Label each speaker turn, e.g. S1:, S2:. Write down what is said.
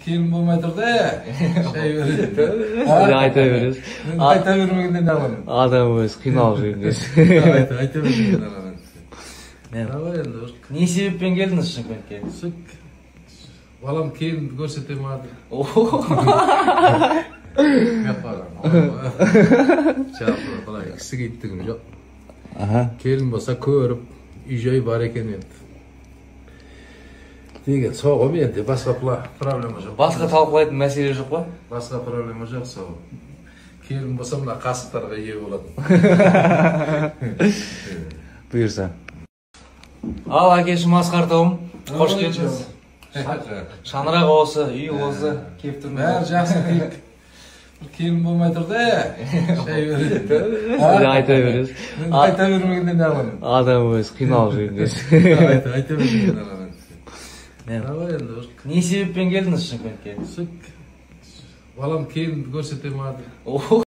S1: Kelin bolmay turdu. Şey verin.
S2: Ayta beresiz.
S1: Ayta vermegenden ne alalım?
S2: Adam öz kıynalып жүргенбиз.
S1: Ayta vermegenden alalım.
S2: Ne sebepten geldiniz Şymkentке?
S1: Balam kelin görsetem hadi. Yaparım. Çapır falan ikisi gittim yok. Kelin bolsa körüp üy bar eken endi. Деген соғым енді басқа проблема жоқ.
S2: Басқа талқылайтын мәселе жоқ па?
S1: Басқа проблема жоқ соғым. Келін болса мына қасықтарға ие болады.
S2: Бұйырса. Ал әкешім Асқар тобым, қош келдіңіз. Шаңырақ осы, үй осы, кеп тұрмыз.
S1: Бәрі жақсы дейік. Келін болмай тұрды. Шай береді.
S2: Айта бересіз.
S1: Айта бермегенде не аламын?
S2: Адам өз қиналып жүргенбиз.
S1: Айта бермегенде аламын.
S2: Не себеппен келдіңіз Шымкентке?
S1: Балам келін көрсетем hadi.